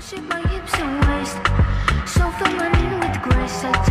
Shake my hips and waist, so feminine with grace. I